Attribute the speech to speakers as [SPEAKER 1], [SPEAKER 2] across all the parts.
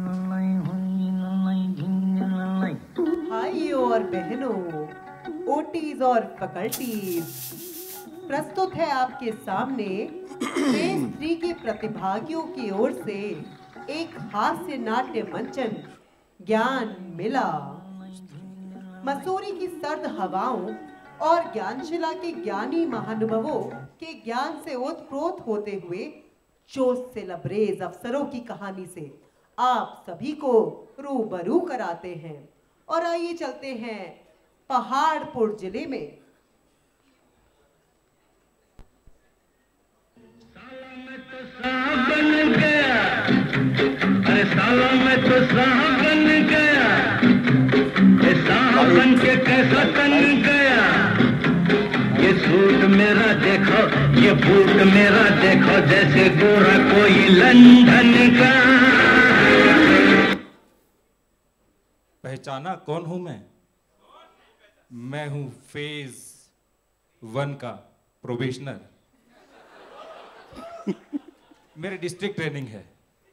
[SPEAKER 1] भाइयों और बहनों, ओटीज और फैकल्टीज, प्रस्तुत है आपके सामने फेज 3 के प्रतिभागियों की ओर से एक हास्य नाट्य मंचन ज्ञान मिला। मसूरी की सर्द हवाओं और ज्ञानशिला के ज्ञानी महानुभवों के ज्ञान से ओतप्रोत होते हुए जोश से लबरेज अफसरों की कहानी से आप सभी को रूबरू कराते हैं। और आइए चलते हैं पहाड़पुर जिले में।
[SPEAKER 2] बन गया, अरे साला मैं तो साहब बन गया, साहब बन के कैसा तन गया। ये सूट मेरा देखो, ये बूट मेरा देखो, जैसे गोरा कोई लंदन का।
[SPEAKER 3] पहचाना कौन हूं मैं हूं फेज 1 का प्रोबेशनर। मेरे डिस्ट्रिक्ट ट्रेनिंग है,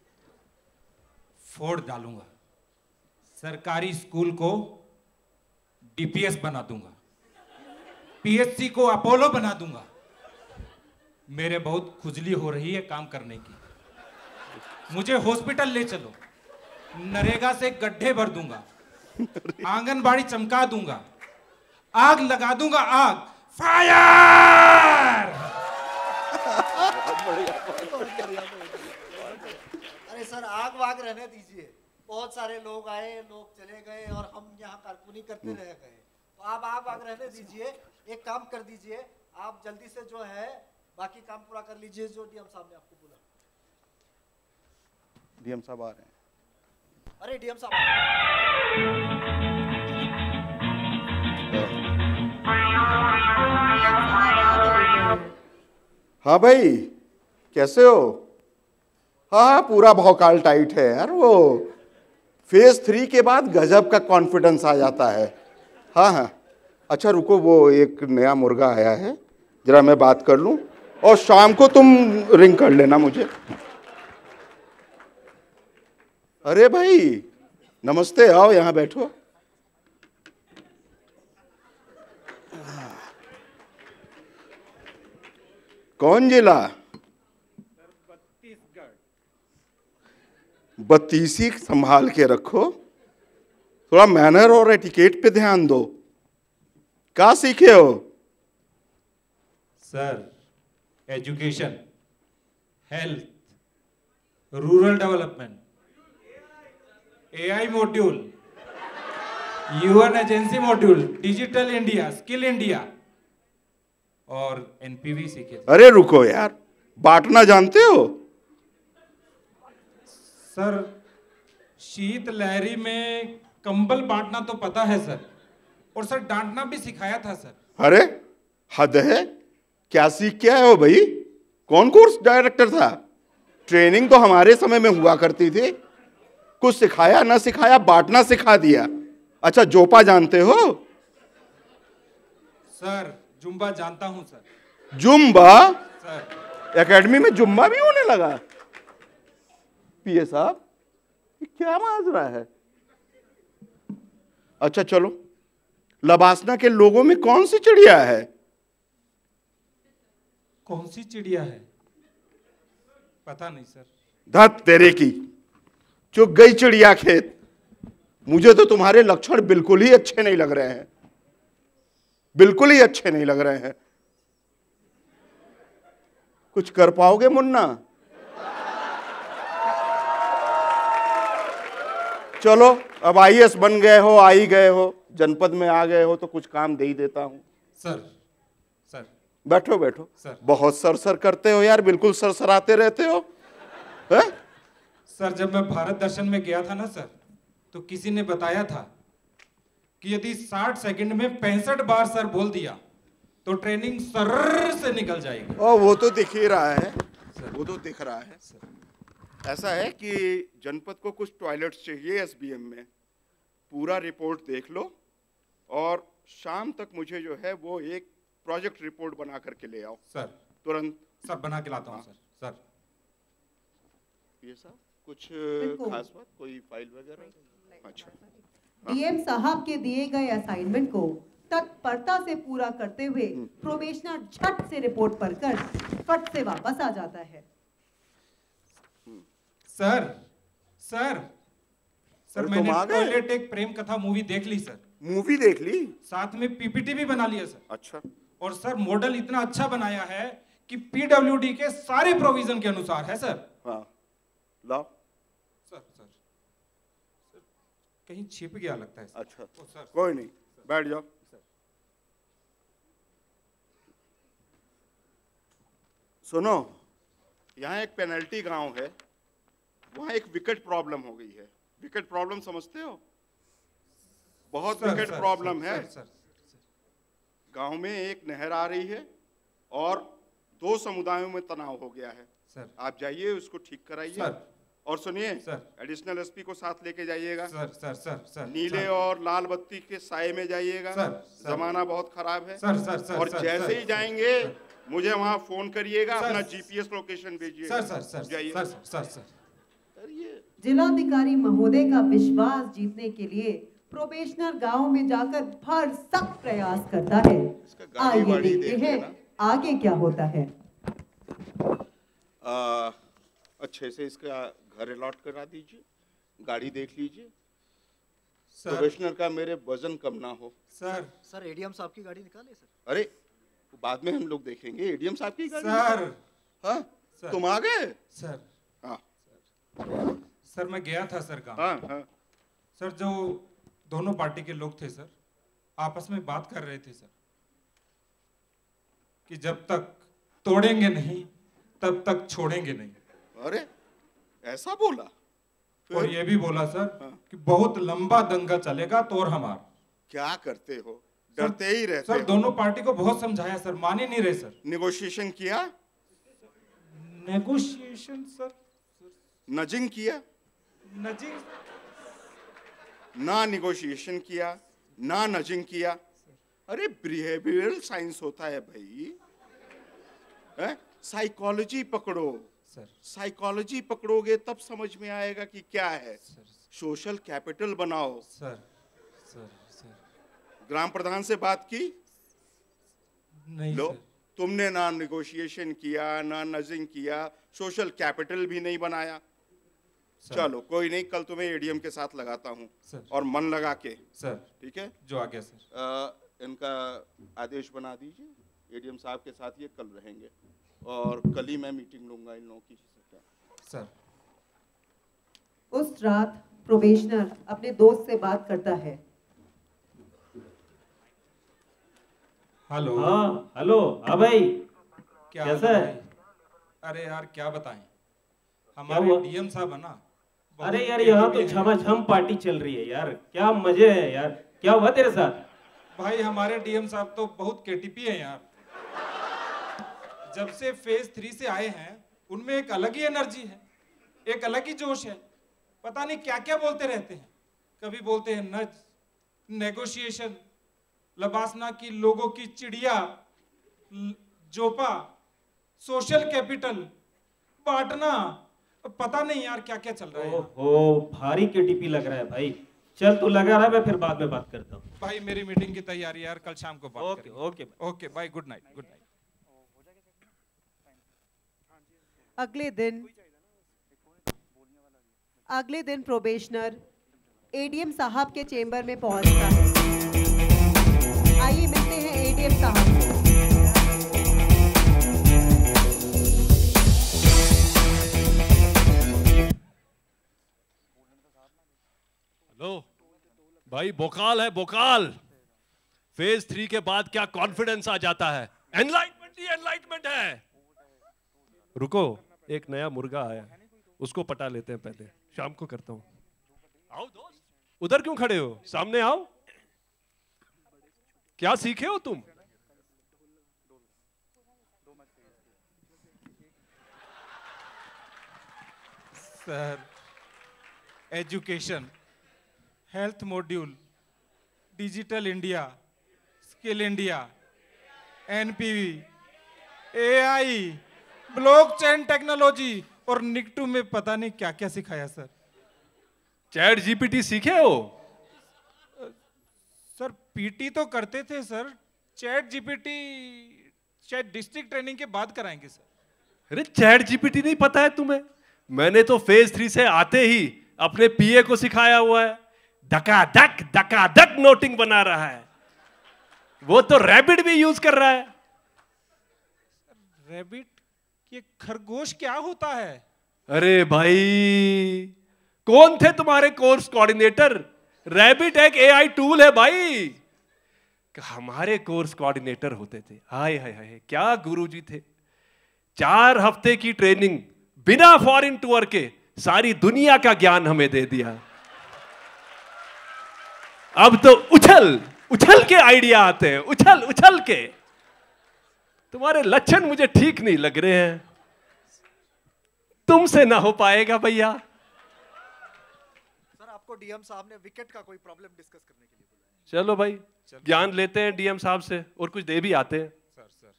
[SPEAKER 3] फोड़ डालूंगा, सरकारी स्कूल को डीपीएस बना दूंगा, पीएचसी को अपोलो बना दूंगा। मेरे बहुत खुजली हो रही है काम करने की, मुझे हॉस्पिटल ले चलो, नरेगा से गड्ढे भर दूंगा, आंगनबाड़ी चमका दूंगा, आग लगा दूंगा, आग, फायर।
[SPEAKER 4] अरे सर, आग वाग रहने दीजिए, बहुत सारे लोग आए, लोग चले गए और हम यहाँ कारकुनी करते रह गए, तो आप आग वाग रहने दीजिए। एक काम कर दीजिए, आप जल्दी से जो है बाकी काम पूरा कर लीजिए जो डीएम साहब ने आपको बोला।
[SPEAKER 5] डीएम साहब आ रहे हैं।
[SPEAKER 4] अरे डीएम साहब,
[SPEAKER 5] हाँ भाई, कैसे हो? हाँ, पूरा भौकाल टाइट है यार। वो फेज 3 के बाद गजब का कॉन्फिडेंस आ जाता है। हाँ हाँ, अच्छा रुको, वो एक नया मुर्गा आया है, जरा मैं बात कर लूँ, और शाम को तुम रिंग कर लेना मुझे। अरे भाई नमस्ते, आओ यहाँ बैठो। कौन जिला? बत्तीसी संभाल के रखो, थोड़ा मैनर और एटिकेट पे ध्यान दो। क्या सीखे हो?
[SPEAKER 3] Sir, education, health, rural development, AI module, UN agency module, digital India, skill India और एनपीवी सीखे।
[SPEAKER 5] अरे रुको यार, बांटना जानते हो?
[SPEAKER 3] सर, शीत लहरी में कंबल बांटना तो पता है सर, और सर डांटना भी सिखाया था सर।
[SPEAKER 5] अरे हद है, क्या सीख के आए हो भाई? कौन कोर्स डायरेक्टर था? ट्रेनिंग तो हमारे समय में हुआ करती थी, कुछ सिखाया ना सिखाया, बांटना सिखा दिया। अच्छा, जोपा जानते हो?
[SPEAKER 3] सर, जुम्बा जानता हूं सर।
[SPEAKER 5] जुम्बा?
[SPEAKER 3] सर,
[SPEAKER 5] एकेडमी में जुम्बा भी होने लगा? पीए साहब, ये क्या माजरा है? अच्छा चलो, लबासना के लोगों में कौन सी चिड़िया है?
[SPEAKER 3] कौन सी चिड़िया है? पता नहीं सर।
[SPEAKER 5] धत तेरे की, चुग गई चिड़िया खेत। मुझे तो तुम्हारे लक्षण बिल्कुल ही अच्छे नहीं लग रहे हैं, बिल्कुल ही अच्छे नहीं लग रहे हैं। कुछ कर पाओगे मुन्ना? चलो, अब आईएएस बन गए हो, आ ही गए हो, जनपद में आ गए हो, तो कुछ काम दे ही देता हूं।
[SPEAKER 3] सर, सर
[SPEAKER 5] बैठो बैठो।
[SPEAKER 3] सर,
[SPEAKER 5] बहुत सरसर करते हो यार, बिल्कुल सरसराते रहते हो। है?
[SPEAKER 3] सर, जब मैं भारत दर्शन में गया था ना सर, तो किसी ने बताया था कि यदि 60 सेकंड में 65 बार सर बोल दिया तो ट्रेनिंग सर से निकल जाएगी।
[SPEAKER 5] ओ, वो तो दिख ही रहा है, वो तो दिख रहा है। ऐसा है कि जनपद को कुछ टॉयलेट्स चाहिए एसबीएम में, पूरा रिपोर्ट देख लो और शाम तक मुझे जो है वो एक प्रोजेक्ट रिपोर्ट बना करके ले आओ।
[SPEAKER 3] सर,
[SPEAKER 5] तुरंत।
[SPEAKER 3] सर बना के लाता हूँ सर। सर,
[SPEAKER 5] ये साहब कुछ
[SPEAKER 1] बिल्कुल।
[SPEAKER 5] खास बात, कोई फाइल वगैरह? अच्छा,
[SPEAKER 1] डीएम साहब के दिए गए असाइनमेंट को तत्परता से पूरा करते हुए प्रोबेशनर झट से रिपोर्ट पढ़कर फट से वापस आ जाता है।
[SPEAKER 3] सर सर सर
[SPEAKER 5] अरे तुम
[SPEAKER 3] मैंने
[SPEAKER 5] आ गए?
[SPEAKER 3] टॉयलेट एक प्रेम कथा मूवी देख ली सर,
[SPEAKER 5] मूवी देख ली?
[SPEAKER 3] साथ में पीपीटी भी बना लिया सर।
[SPEAKER 5] अच्छा,
[SPEAKER 3] और सर मॉडल इतना अच्छा बनाया है कि पीडब्ल्यूडी के सारे प्रोविजन के अनुसार है सर।
[SPEAKER 5] हाँ लाओ।
[SPEAKER 3] सर सर सर कहीं छिप गया लगता है सर।
[SPEAKER 5] अच्छा,
[SPEAKER 3] ओ, सर
[SPEAKER 5] कोई नहीं, बैठ जाओ। सुनो, यहाँ एक पेनल्टी गांव है, वहाँ एक विकेट प्रॉब्लम हो गई है। विकेट प्रॉब्लम समझते हो? बहुत
[SPEAKER 3] sir,
[SPEAKER 5] wicked
[SPEAKER 3] sir,
[SPEAKER 5] problem
[SPEAKER 3] sir,
[SPEAKER 5] है।
[SPEAKER 3] सर, सर,
[SPEAKER 5] गांव में एक नहर आ रही है और दो समुदायों में तनाव हो गया है।
[SPEAKER 3] सर
[SPEAKER 5] आप जाइए, उसको ठीक कराइए।
[SPEAKER 3] सर।
[SPEAKER 5] और सुनिए,
[SPEAKER 3] सर।
[SPEAKER 5] एडिशनल एसपी को साथ लेके जाइएगा।
[SPEAKER 3] सर सर सर सर
[SPEAKER 5] नीले
[SPEAKER 3] सर,
[SPEAKER 5] और लाल बत्ती के साए में जाइएगा।
[SPEAKER 3] Sir, sir.
[SPEAKER 5] जमाना बहुत खराब है।
[SPEAKER 3] सर सर सर
[SPEAKER 5] और
[SPEAKER 3] सर,
[SPEAKER 5] जैसे
[SPEAKER 3] सर,
[SPEAKER 5] ही जाएंगे
[SPEAKER 3] सर,
[SPEAKER 5] मुझे वहां फोन करिएगा,
[SPEAKER 3] सर,
[SPEAKER 5] अपना जीपीएस लोकेशन भेजिए।
[SPEAKER 3] सर सर सर
[SPEAKER 5] जाइए।
[SPEAKER 3] सर सर सर
[SPEAKER 1] जिलाधिकारी महोदय का विश्वास जीतने के लिए प्रोबेशनर गांव में जाकर भरसक प्रयास करता है।
[SPEAKER 5] इसका गाड़ी
[SPEAKER 1] आइए
[SPEAKER 5] वाड़ी
[SPEAKER 1] देखते
[SPEAKER 5] देख
[SPEAKER 1] हैं
[SPEAKER 5] लेना।
[SPEAKER 1] आगे क्या होता है।
[SPEAKER 5] अच्छे से इसका घर अलॉट करा दीजिए, गाड़ी देख लीजिए।
[SPEAKER 3] सर
[SPEAKER 5] प्रोबेशनर का मेरे वजन कम ना हो।
[SPEAKER 3] सर
[SPEAKER 4] सर एडीएम साहब की गाड़ी निकाले सर।
[SPEAKER 5] अरे बाद में हम लोग देखेंगे, एडीएम साहब की गाड़ी।
[SPEAKER 3] सर
[SPEAKER 5] हाँ,
[SPEAKER 3] सर।
[SPEAKER 5] तुम आ गए?
[SPEAKER 3] सर
[SPEAKER 5] हाँ
[SPEAKER 3] सर मैं गया था सर गाँव।
[SPEAKER 5] हाँ हाँ।
[SPEAKER 3] सर जो दोनों पार्टी के लोग थे सर, आपस में बात कर रहे थे सर कि जब तक तोड़ेंगे नहीं तब तक छोड़ेंगे नहीं।
[SPEAKER 5] अरे ऐसा बोला?
[SPEAKER 3] और
[SPEAKER 5] फिर
[SPEAKER 3] ये भी बोला सर
[SPEAKER 5] हाँ।
[SPEAKER 3] कि बहुत लंबा दंगा चलेगा तोड़ हमार।
[SPEAKER 5] क्या करते हो, डरते ही रहते
[SPEAKER 3] सर
[SPEAKER 5] हो।
[SPEAKER 3] दोनों पार्टी को बहुत समझाया सर, मान ही नहीं रहे सर।
[SPEAKER 5] निगोशिएशन किया?
[SPEAKER 3] नेगोशिएशन सर,
[SPEAKER 5] नजिंग किया?
[SPEAKER 3] नजिंग
[SPEAKER 5] ना निगोशिएशन किया, ना नजिंग किया। अरे बिहेवियरल साइंस होता है भाई, साइकोलॉजी पकड़ो।
[SPEAKER 3] सर
[SPEAKER 5] साइकोलॉजी पकड़ोगे तब समझ में आएगा कि क्या है।
[SPEAKER 3] सर
[SPEAKER 5] सोशल कैपिटल बनाओ।
[SPEAKER 3] सर सर सर
[SPEAKER 5] ग्राम प्रधान से बात की?
[SPEAKER 3] नहीं
[SPEAKER 5] लो,
[SPEAKER 3] सर।
[SPEAKER 5] तुमने ना निगोशिएशन किया, ना नजिंग किया, सोशल कैपिटल भी नहीं बनाया।
[SPEAKER 3] सर।
[SPEAKER 5] चलो कोई नहीं, कल तुम्हें एडीएम के साथ लगाता हूँ
[SPEAKER 3] सर।
[SPEAKER 5] और मन लगा के।
[SPEAKER 3] सर
[SPEAKER 5] ठीक है,
[SPEAKER 3] जो आ गया सर।
[SPEAKER 5] इनका आदेश बना दीजिए। एडीएम साहब के साथ ये कल रहेंगे और कल ही मैं मीटिंग लूंगा इन लोगों की।
[SPEAKER 3] सर
[SPEAKER 1] उस रात प्रोबेशनर अपने दोस्त से बात करता है।
[SPEAKER 3] हेलो।
[SPEAKER 6] हाँ हेलो। हाँ भाई,
[SPEAKER 3] क्या
[SPEAKER 6] कैसा
[SPEAKER 3] हाल
[SPEAKER 6] है?
[SPEAKER 3] भाई? अरे यार क्या बताएं,
[SPEAKER 6] हुआ?
[SPEAKER 3] हमारे डीएम साहब है ना, बहुत
[SPEAKER 6] अरे यार यहाँ तो
[SPEAKER 3] creative हैं।
[SPEAKER 6] झमाझम पार्टी चल रही है यार, क्या मजे है यार। क्या हुआ तेरे साथ?
[SPEAKER 3] भाई हमारे डीएम साहब तो बहुत केटीपी है यार। जब से फेज 3 से आए हैं उनमें एक अलग ही एनर्जी है, एक अलग ही जोश है। पता नहीं क्या क्या बोलते रहते हैं। कभी बोलते हैं नज, नेगोशिएशन, लबासना की लोगों की चिड़िया, जोपा, सोशल कैपिटल, बांटना, पता नहीं यार क्या क्या चल रहा है यहाँ।
[SPEAKER 6] ओहो, भारी केटीपी लग रहा है भाई। चल तू लगा रहा, मैं फिर बाद में बात करता हूँ।
[SPEAKER 3] भाई मेरी मीटिंग की तैयारी यार, कल शाम को बात
[SPEAKER 6] ओके
[SPEAKER 3] करेंगे।
[SPEAKER 6] Okay.
[SPEAKER 3] Okay bye, good night good night.
[SPEAKER 1] अगले दिन प्रोबेशनर एडीएम साहब के चेंबर में पहुंचता है। आइए मिलते हैं एडीएम साहब को।
[SPEAKER 7] हेलो भाई, बोकाल है बोकाल। फेज 3 के बाद क्या कॉन्फिडेंस आ जाता है। एनलाइटमेंट ही एनलाइटमेंट है। रुको, एक नया मुर्गा आया है, उसको पटा लेते हैं पहले, शाम को करता हूं। आओ दोस्त, उधर क्यों खड़े हो, सामने आओ। क्या सीखे हो तुम?
[SPEAKER 3] Sir education, health module, digital India, skill India, NPV, AI, blockchain technology, और निकटू में पता नहीं क्या क्या सिखाया सर।
[SPEAKER 7] चैट जीपीटी सीखे हो?
[SPEAKER 3] सर पीटी तो करते थे सर, चैट जीपीटी शायद डिस्ट्रिक्ट ट्रेनिंग के बाद कराएंगे सर।
[SPEAKER 7] अरे चैट जीपीटी नहीं पता है तुम्हें? मैंने तो फेज 3 से आते ही अपने पीए को सिखाया हुआ है। धका धक नोटिंग बना रहा है। वो तो रैबिट भी यूज कर रहा है।
[SPEAKER 3] रैबिट? ये खरगोश क्या होता है?
[SPEAKER 7] अरे भाई, कौन थे तुम्हारे कोर्स कोऑर्डिनेटर? रैबिट एक एआई टूल है भाई। हमारे कोर्स कोऑर्डिनेटर होते थे, हाय हाय हाय क्या गुरुजी थे। 4 हफ्ते की ट्रेनिंग बिना फॉरेन टूर के सारी दुनिया का ज्ञान हमें दे दिया। अब तो उछल उछल के आइडिया आते हैं, उछल उछल के। तुम्हारे लक्षण मुझे ठीक नहीं लग रहे हैं। तुमसे ना हो पाएगा भैया।
[SPEAKER 4] सर आपको डीएम साहब ने विकेट का कोई प्रॉब्लम डिस्कस करने के लिए बुलाया।
[SPEAKER 7] चलो भाई, ज्ञान लेते हैं डीएम साहब से और कुछ दे भी आते हैं।
[SPEAKER 3] सर सर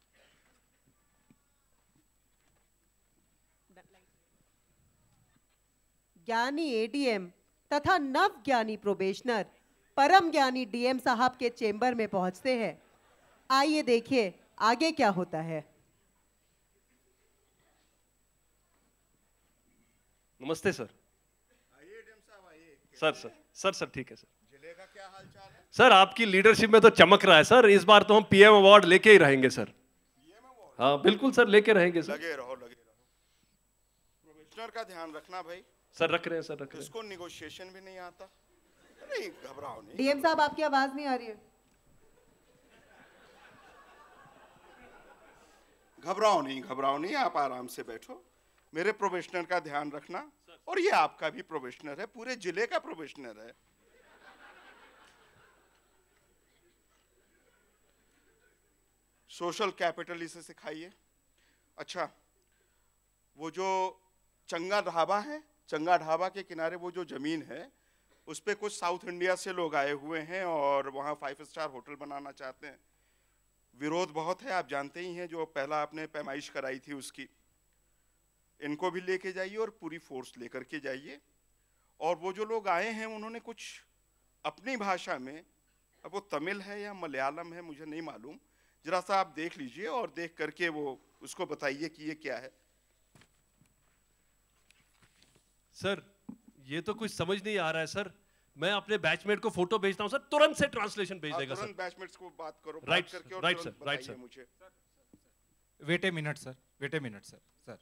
[SPEAKER 1] ज्ञानी एडीएम तथा नव ज्ञानी प्रोबेशनर परम ज्ञानी डीएम साहब के चेंबर में पहुंचते हैं। आइए देखिए आगे क्या होता है।
[SPEAKER 7] नमस्ते sir. Sir sir sir sir ठीक है सर।
[SPEAKER 5] जिले का क्या हाल चाल है?
[SPEAKER 7] सर आपकी लीडरशिप में तो चमक रहा है सर। इस बार तो हम पीएम अवार्ड लेके ही रहेंगे सर। हाँ बिल्कुल सर, लेके रहेंगे सर।
[SPEAKER 5] लगे रहो लगे रहो। प्रोबेशनर का ध्यान रखना भाई।
[SPEAKER 7] सर रख रहे हैं सर, रख रहे हैं।
[SPEAKER 5] इसको निगोशिएशन भी नहीं आता। नहीं घबराओ नहीं।
[SPEAKER 1] डीएम साहब आपकी आवाज नहीं आ रही है।
[SPEAKER 5] घबराओ नहीं, आप आराम से बैठो। मेरे प्रोबेशनर का ध्यान रखना। और ये आपका भी प्रोबेशनर है, पूरे जिले का प्रोबेशनर है। सोशल कैपिटल इसे सिखाइए। अच्छा, वो जो चंगा ढाबा है, चंगा ढाबा के किनारे वो जो जमीन है, उस पे कुछ साउथ इंडिया से लोग आए हुए हैं और वहाँ 5 स्टार होटल बनाना चाहते हैं। विरोध बहुत है, आप जानते ही हैं। जो पहला आपने पैमाइश कराई थी उसकी, इनको भी लेके जाइए और पूरी फोर्स लेकर के जाइए। और वो जो लोग आए हैं उन्होंने कुछ अपनी भाषा में, अब वो तमिल है या मलयालम है मुझे नहीं मालूम, जरा सा आप देख लीजिए और देख करके वो उसको बताइए कि ये क्या है।
[SPEAKER 7] सर ये तो कुछ समझ नहीं आ रहा है सर। मैं अपने बैचमेट को फोटो भेजता हूं सर, तुरंत से ट्रांसलेशन भेज देगा सर।
[SPEAKER 5] तुरंत बैचमेट्स को बात करो,
[SPEAKER 7] राइट
[SPEAKER 5] बात करके और
[SPEAKER 7] राइट
[SPEAKER 5] तुरंत
[SPEAKER 7] सर, राइट
[SPEAKER 5] बताइए
[SPEAKER 7] सर।
[SPEAKER 5] मुझे।
[SPEAKER 3] Wait a minute sir, wait a minute sir. Sir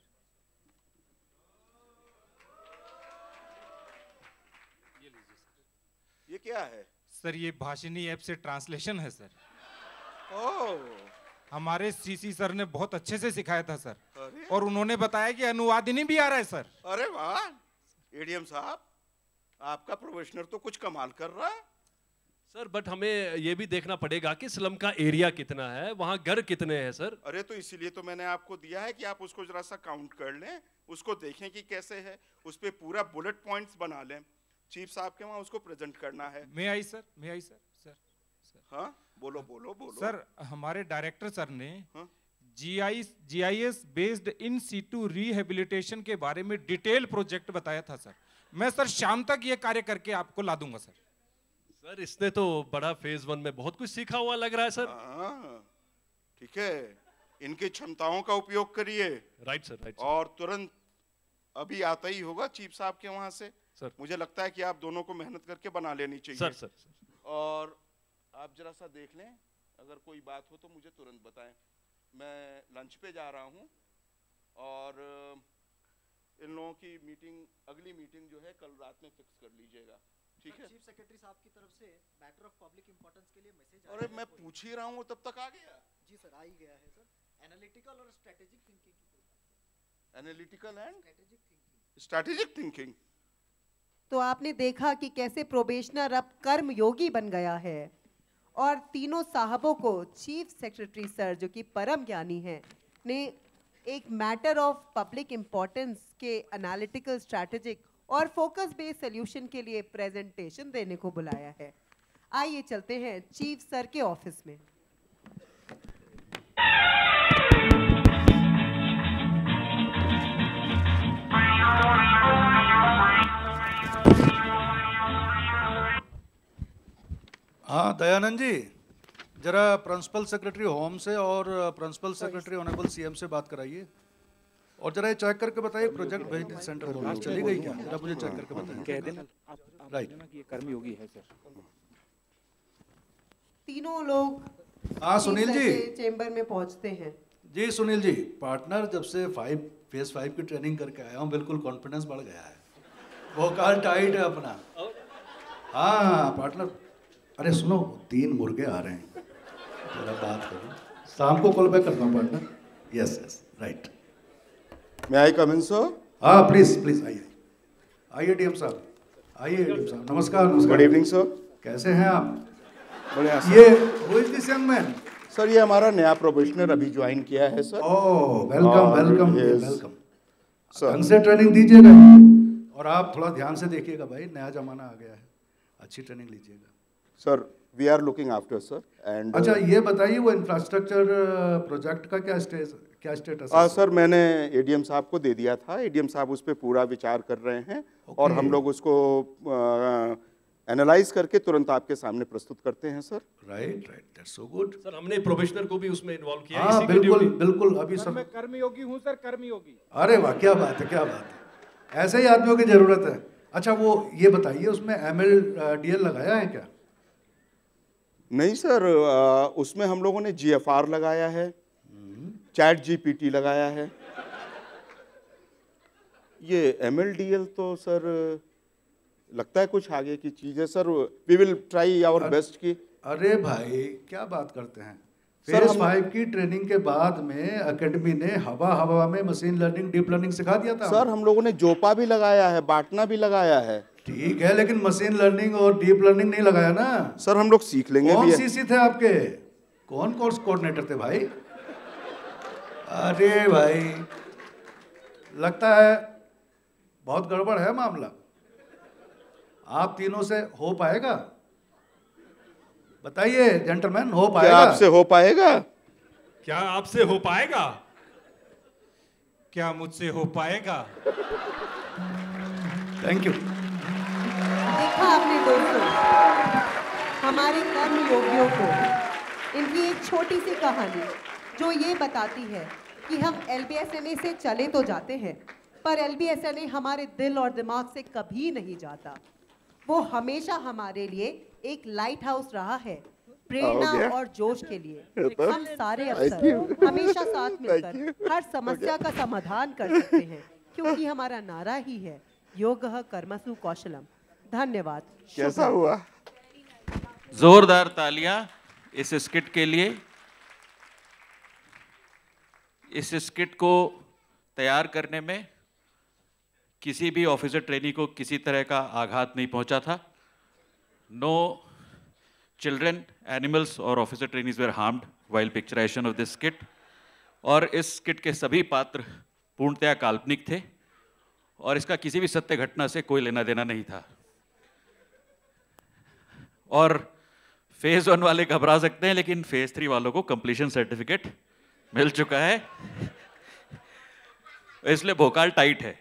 [SPEAKER 5] ये क्या है?
[SPEAKER 3] सर ये भाषिनी ऐप से ट्रांसलेशन है सर।
[SPEAKER 5] ओह,
[SPEAKER 3] हमारे सीसी सर ने बहुत अच्छे से सिखाया था सर।
[SPEAKER 5] अरे
[SPEAKER 3] और उन्होंने बताया कि अनुवादिनी भी आ रहा है सर।
[SPEAKER 5] अरे वाह, एडीएम साहब आपका प्रोफेशनल तो कुछ कमाल कर रहा है।
[SPEAKER 7] सर बट हमें ये भी देखना पड़ेगा कि स्लम का एरिया कितना है, वहां घर कितने हैं सर।
[SPEAKER 5] अरे तो इसीलिए तो मैंने आपको दिया है कि आप उसको जरा सा काउंट कर लें, उसको देखें कि कैसे है, उस पे पूरा बुलेट पॉइंट्स बना लें। चीफ साहब के वहाँ उसको प्रेजेंट करना है।
[SPEAKER 3] मैं आई सर, मैं आई सर। सर
[SPEAKER 5] हाँ बोलो बोलो बोलो।
[SPEAKER 3] सर हमारे डायरेक्टर सर ने
[SPEAKER 5] हाँ?
[SPEAKER 3] GIS based in situ rehabilitation के बारे में डिटेल प्रोजेक्ट बताया था सर। मैं सर शाम तक ये कार्य करके आपको ला दूंगा सर।
[SPEAKER 7] सर इसने तो बड़ा फेज 1 में बहुत कुछ सीखा हुआ लग रहा है सर।
[SPEAKER 5] हाँ, ठीक है, इनकी क्षमताओं का उपयोग करिए।
[SPEAKER 7] Right sir, right.
[SPEAKER 5] और तुरंत अभी आता ही होगा चीफ साहब के वहां से
[SPEAKER 7] सर।
[SPEAKER 5] मुझे लगता है कि आप दोनों को मेहनत करके बना लेनी चाहिए।
[SPEAKER 7] Sir sir sir.
[SPEAKER 5] और आप जरा सा देख लें, अगर कोई बात हो तो मुझे तुरंत बताएं। मैं लंच पे जा रहा हूं और इन लोगों की मीटिंग, अगली मीटिंग जो है कल रात में फिक्स कर लीजिएगा, ठीक है?
[SPEAKER 4] चीफ सेक्रेटरी साहब की तरफ से मैटर ऑफ पब्लिक इंपॉर्टेंस के लिए मैसेज
[SPEAKER 5] अरे मैं पूछ ही रहा हूँ तब तक आ गया।
[SPEAKER 4] जी सर, आ ही गया है सर। एनालिटिकल और स्ट्रेटेजिक थिंकिंग की
[SPEAKER 5] analytical and
[SPEAKER 4] strategic thinking.
[SPEAKER 5] Strategic thinking.
[SPEAKER 1] तो आपने देखा कि कैसे प्रोबेशनर अब कर्म योगी बन गया है और तीनों साहबों को चीफ सेक्रेटरी सर जो कि परम ज्ञानी हैं ने एक मैटर ऑफ पब्लिक इंपॉर्टेंस के एनालिटिकल, स्ट्रैटेजिक और फोकस बेस्ड सॉल्यूशन के लिए प्रेजेंटेशन देने को बुलाया है। आइए चलते हैं चीफ सर के ऑफिस में।
[SPEAKER 8] हाँ दयानंद जी, जरा प्रिंसिपल सेक्रेटरी होम से और प्रिंसिपल सेक्रेटरी ऑनरेबल सीएम से बात कराइए और जरा ये चेक करके बताइए प्रोजेक्ट भेजने सेंटर बोल चली गई क्या, जरा मुझे चेक करके बताइए। कह देना राइट,
[SPEAKER 3] कर्मयोगी है सर।
[SPEAKER 1] तीनों लोग
[SPEAKER 8] हाँ सुनील जी
[SPEAKER 1] चेंबर में पहुंचते हैं।
[SPEAKER 8] जी सुनील जी, पार्टनर जब से फेज 5 की ट्रेनिंग करके आया हूँ बिल्कुल कॉन्फिडेंस बढ़ गया है, वोकल टाइट है अपना। हाँ पार्टनर, अरे सुनो 3 मुर्गे आ रहे हैं, जरा बात करो, शाम को कॉल बैक करता हूँ partner. Yes yes right.
[SPEAKER 5] May I come in sir?
[SPEAKER 8] हाँ प्लीज प्लीज आइए आइए डीएम साहब, आइए डीएम साहब। नमस्कार नमस्कार।
[SPEAKER 5] Good evening sir.
[SPEAKER 8] कैसे हैं आप?
[SPEAKER 5] बढ़िया सर।
[SPEAKER 8] ये who is this young man?
[SPEAKER 5] Sir ये हमारा नया प्रोबेशनर अभी ज्वाइन किया है sir.
[SPEAKER 8] Oh welcome welcome welcome.
[SPEAKER 5] Sir
[SPEAKER 8] ढंग से ट्रेनिंग दीजिएगा और आप थोड़ा ध्यान से देखिएगा भाई, नया जमाना आ गया है, अच्छी ट्रेनिंग लीजिएगा।
[SPEAKER 5] Sir we are looking after sir and
[SPEAKER 8] अच्छा ये बताइए वो इंफ्रास्ट्रक्चर प्रोजेक्ट का क्या स्टेटस है?
[SPEAKER 5] सर मैंने एडीएम साहब को दे दिया था, एडीएम साहब उस पर पूरा विचार कर रहे हैं और हम लोग उसको एनालाइज करके तुरंत आपके सामने प्रस्तुत करते हैं sir.
[SPEAKER 8] Right right, that's so good.
[SPEAKER 7] Sir हमने प्रोफेशनर को भी उसमें इन्वॉल्व किया है।
[SPEAKER 8] हाँ बिल्कुल बिल्कुल। अभी
[SPEAKER 3] सर मैं कर्मयोगी हूँ सर, कर्मयोगी।
[SPEAKER 8] अरे वाह क्या बात है, क्या बात है, ऐसे ही आदमियों की जरूरत है। अच्छा वो ये बताइए उसमें MLDL लगाया है क्या?
[SPEAKER 5] नहीं सर, उसमें हम लोगों ने GFR लगाया है, चैट GPT लगाया है। ये MLDL तो सर लगता है कुछ आगे की चीज है sir, we will try our best की।
[SPEAKER 8] अरे भाई क्या बात करते हैं, फेज 5 की ट्रेनिंग के बाद में एकेडमी ने हवा में मशीन लर्निंग डीप लर्निंग सिखा दिया था।
[SPEAKER 5] सर हम लोगों ने जोपा भी लगाया है, बाटना भी लगाया है।
[SPEAKER 8] ठीक है लेकिन मशीन लर्निंग और डीप लर्निंग नहीं लगाया ना।
[SPEAKER 5] सर हम लोग सीख लेंगे।
[SPEAKER 8] कौन CC थे आपके, कौन कोर्स कोऑर्डिनेटर थे भाई? अरे भाई लगता है बहुत गड़बड़ है मामला। आप तीनों से हो पाएगा? बताइए जेंटलमैन, हो पाएगा?
[SPEAKER 5] क्या आपसे हो पाएगा?
[SPEAKER 3] क्या आपसे हो पाएगा? क्या मुझसे हो पाएगा?
[SPEAKER 8] Thank you.
[SPEAKER 1] देखा आपने दोस्तों, हमारे कर्मयोगियों को इनकी एक छोटी सी कहानी जो ये बताती है कि हम LBSNA से चले तो जाते हैं पर LBSNA हमारे दिल और दिमाग से कभी नहीं जाता। वो हमेशा हमारे लिए एक लाइट हाउस रहा है, प्रेरणा और जोश के लिए। हम सारे अफसर हमेशा साथ मिलकर हर समस्या का समाधान कर सकते हैं क्योंकि हमारा नारा ही है योगः कर्मसु कौशलम। धन्यवाद।
[SPEAKER 5] कैसा हुआ?
[SPEAKER 9] जोरदार तालियां इस स्किट के लिए। इस स्किट को तैयार करने में किसी भी ऑफिसर ट्रेनी को किसी तरह का आघात नहीं पहुंचा था। नो चिल्ड्रन, एनिमल्स और officer trainees were harmed while picturisation of this skit. और इस स्किट के सभी पात्र पूर्णतया काल्पनिक थे और इसका किसी भी सत्य घटना से कोई लेना देना नहीं था। और फेज 1 वाले घबरा सकते हैं लेकिन फेज 3 वालों को कंप्लीशन सर्टिफिकेट मिल चुका है, इसलिए भोकाल टाइट है।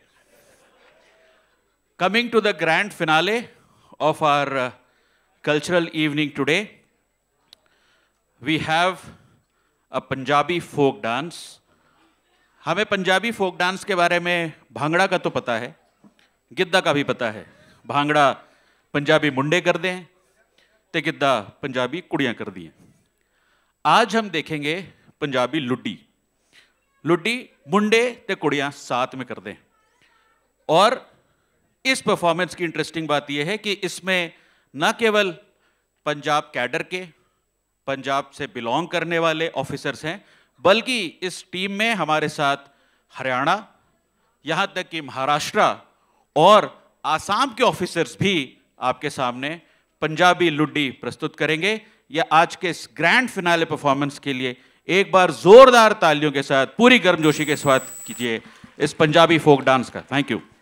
[SPEAKER 9] Coming to the grand finale of our cultural evening today, we have a Punjabi folk dance. हमें पंजाबी फोक डांस के बारे में भांगड़ा का तो पता है, गिद्दा का भी पता है। भांगड़ा पंजाबी मुंडे कर दें ते गिद्दा पंजाबी कुड़ियाँ कर दिए। आज हम देखेंगे पंजाबी लुड्डी। लुड्डी मुंडे ते कुड़ियाँ साथ में कर दें। और इस परफॉर्मेंस की इंटरेस्टिंग बात यह है कि इसमें न केवल पंजाब कैडर के, पंजाब से बिलोंग करने वाले ऑफिसर्स हैं, बल्कि इस टीम में हमारे साथ हरियाणा, यहाँ तक कि महाराष्ट्र और आसाम के ऑफिसर्स भी आपके सामने पंजाबी लुड्डी प्रस्तुत करेंगे। या आज के इस ग्रैंड फिनाले परफॉर्मेंस के लिए एक बार जोरदार तालियों के साथ पूरी गर्मजोशी के साथ कीजिए इस पंजाबी फोक डांस का। Thank you.